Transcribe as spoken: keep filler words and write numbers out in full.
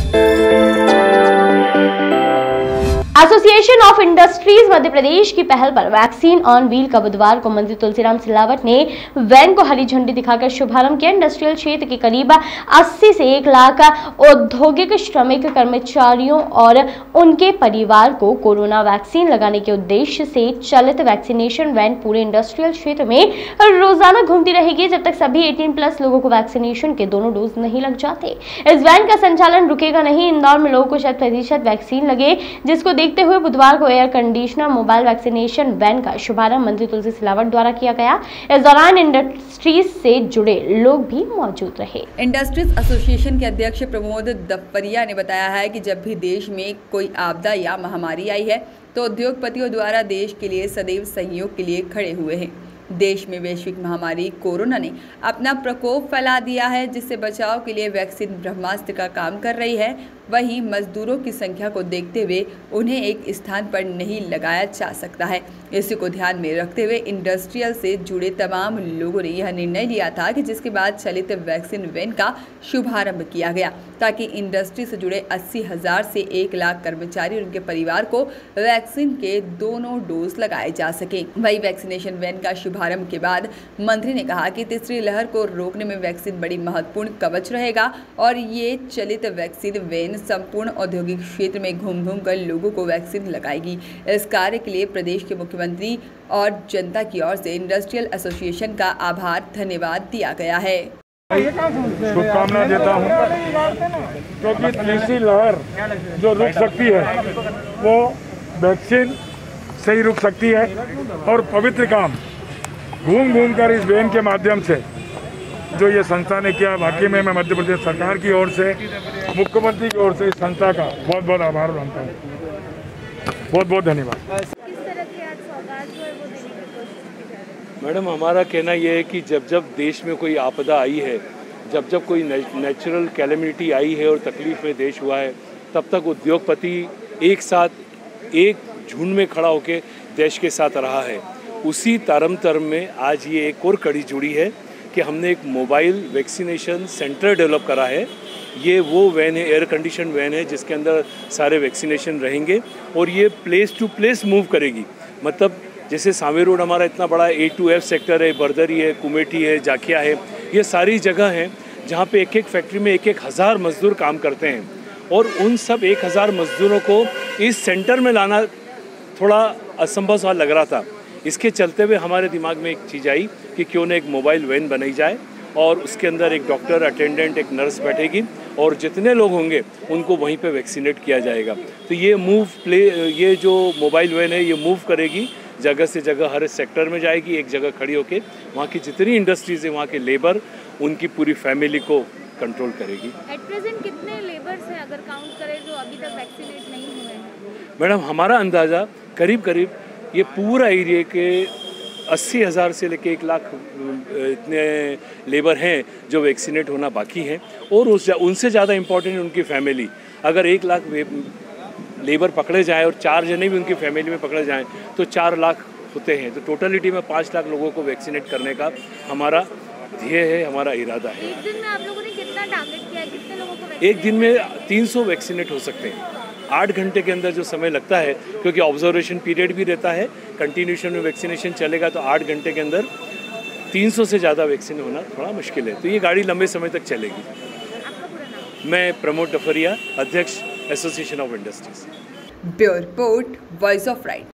Association of industries Madhya Pradesh की पहल पर वैक्सीन ऑन व्हील का बुधवार को मंत्री तुलसीराम सिलावट ने वैन को हरी झंडी दिखाकर शुभारंभ किया। इंडस्ट्रियल क्षेत्र के करीब अस्सी से एक लाख औद्योगिक श्रमिक कर्मचारियों और उनके परिवार को कोरोना वैक्सीन लगाने के उद्देश्य से चलित वैक्सीनेशन वैन पूरे इंडस्ट्रियल क्षेत्र में रोजाना घूमती रहेगी जब तक सभी अठारह प्लस लोगों को वैक्सीनेशन के दोनों डोज नहीं लग जाते। इस वैन का संचालन रुकेगा नहीं। इंदौर में लोगों को शत प्रतिशत वैक्सीन लगे, जिसको देखते हुए बुधवार को air conditioner mobile vaccination van का शुभारंभ मंत्री तुलसी सिलावट द्वारा किया गया। इस दौरान इंडस्ट्रीज से जुड़े लोग भी मौजूद रहे। इंडस्ट्रीज एसोसिएशन के अध्यक्ष प्रमोद दफ्फरिया ने बताया है कि जब भी देश में कोई आपदा या महामारी आई है तो उद्योगपतियों द्वारा देश के लिए सदैव सहयोग के लिए खड़े हुए हैं। देश में वैश्विक महामारी कोरोना ने अपना प्रकोप फैला दिया है, जिससे बचाव के लिए वैक्सीन ब्रह्मास्त्र का काम कर रही है। वहीं मजदूरों की संख्या को देखते हुए उन्हें एक स्थान पर नहीं लगाया जा सकता है। इसी को ध्यान में रखते हुए इंडस्ट्रियल से जुड़े तमाम लोगों ने यह निर्णय लिया था कि जिसके बाद चलित वैक्सीन वैन का शुभारंभ किया गया, ताकि इंडस्ट्री से जुड़े अस्सी हजार से एक लाख कर्मचारी और उनके परिवार को वैक्सीन के दोनों डोज लगाए जा सके। वही वैक्सीनेशन वैन का शुभारंभ के बाद मंत्री ने कहा कि तीसरी लहर को रोकने में वैक्सीन बड़ी महत्वपूर्ण कवच रहेगा और ये चलित वैक्सीन वैन संपूर्ण औद्योगिक क्षेत्र में घूम घूम कर लोगों को वैक्सीन लगाएगी। इस कार्य के लिए प्रदेश के मुख्यमंत्री और जनता की ओर से इंडस्ट्रियल एसोसिएशन का आभार धन्यवाद दिया गया है। शुभकामना देता हूँ, क्योंकि तीसरी लहर जो रुक सकती है वो वैक्सीन से ही रुक सकती है और पवित्र काम घूम घूम कर इस वैन के माध्यम से जो ये संस्था ने किया, वाकई में मैं मध्य प्रदेश सरकार की ओर से, मुख्यमंत्री की ओर से इस संस्था का बहुत बहुत आभार मानता हूँ। बहुत बहुत धन्यवाद। मैडम, हमारा कहना यह है कि जब जब देश में कोई आपदा आई है, जब जब कोई नेचुरल कैलेमिटी आई है और तकलीफ में देश हुआ है, तब तक उद्योगपति एक साथ एक झुंड में खड़ा होकर देश के साथ रहा है। उसी तारम तरम में आज ये एक और कड़ी जुड़ी है कि हमने एक मोबाइल वैक्सीनेशन सेंटर डेवलप करा है। ये वो वैन है, एयर कंडीशन वैन है, जिसके अंदर सारे वैक्सीनेशन रहेंगे और ये प्लेस टू प्लेस मूव करेगी। मतलब जैसे सांवे रोड हमारा इतना बड़ा ए टू एफ सेक्टर है, बर्दरी है, कुमेटी है, जाखिया है, ये सारी जगह हैं जहाँ पे एक एक फैक्ट्री में एक एक हज़ार मजदूर काम करते हैं और उन सब एक हज़ार मजदूरों को इस सेंटर में लाना थोड़ा असंभव सा लग रहा था। इसके चलते हुए हमारे दिमाग में एक चीज़ आई कि क्यों ना एक मोबाइल वैन बनाई जाए और उसके अंदर एक डॉक्टर, अटेंडेंट, एक नर्स बैठेगी और जितने लोग होंगे उनको वहीं पे वैक्सीनेट किया जाएगा। तो ये मूव प्ले ये जो मोबाइल वैन है ये मूव करेगी, जगह से जगह हर सेक्टर में जाएगी, एक जगह खड़ी होकर वहाँ की जितनी इंडस्ट्रीज है, वहाँ के लेबर, उनकी पूरी फैमिली को कंट्रोल करेगी। एट प्रेजेंट कितने लेबर्स हैं अगर काउंट करें जो अभी तक वैक्सीनेट नहीं हुए हैं? मैडम, हमारा अंदाज़ा करीब करीब ये पूरा एरिया के अस्सी हज़ार से लेके एक लाख इतने लेबर हैं जो वैक्सीनेट होना बाकी हैं और उस उनसे ज़्यादा इम्पोर्टेंट उनकी फैमिली। अगर एक लाख लेबर पकड़े जाएँ और चार जने भी उनकी फैमिली में पकड़े जाएँ तो चार लाख होते हैं। तो टोटलिटी में पाँच लाख लोगों को वैक्सीनेट करने का हमारा ध्येय है, हमारा इरादा है। एक दिन में आप लोगों ने कितना टारगेट किया है, कितने लोगों को? एक दिन में तीन सौ वैक्सीनेट हो सकते हैं। आठ घंटे के अंदर जो समय लगता है, क्योंकि ऑब्जर्वेशन पीरियड भी रहता है, कंटिन्यूशन में वैक्सीनेशन चलेगा, तो आठ घंटे के अंदर तीन सौ से ज़्यादा वैक्सीन होना थोड़ा मुश्किल है। तो ये गाड़ी लंबे समय तक चलेगी। आपका पूरा नाम? मैं प्रमोद दफरिया, अध्यक्ष association of industries. Bureau report, voice of right.